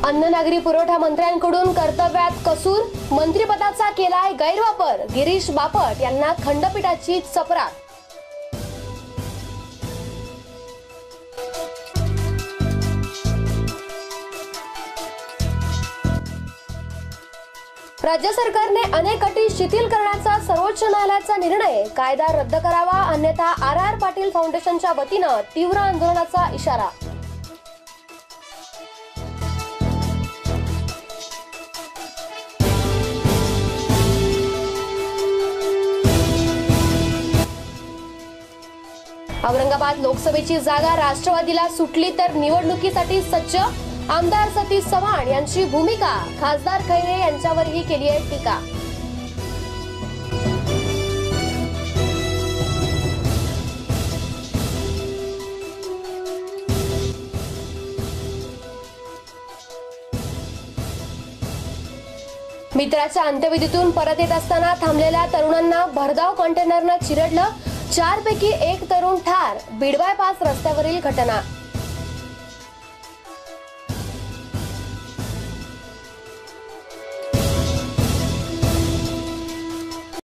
अन्न नागरी पुरवठा मंत्र्यांकडून कर्तव्यात कसूर, मंत्रिपदाचा केलाय गैरवापर, गिरीश बापट यांना खंडपीठाची चपराक। राज्य सरकारने अनेक अटी शिथिल करण्याचा सर्वोच्च न्यायालयाचा निर्णय, कायदा रद्द करावा अन्यथा आर पाटील फाउंडेशनच्या वतीनं तीव्र आंदोलनाचा इशारा। औरंगाबाद लोकसभेची जागा राष्ट्रवादीला सुटली तर निवडणुकीसाठी सज्ज, आमदार सतीश चव्हाण यांची भूमिका, खासदार खैरे यांच्यावरही केली आहे टीका। मित्राच्या अंत्यविधीतून परत येत असताना थांबलेल्या तरुणांना भरधाव कंटेनरनं चिरडलं, 4 पैकी 1 तरुण ठार, बीड बायपास रस्त्यावरील घटना।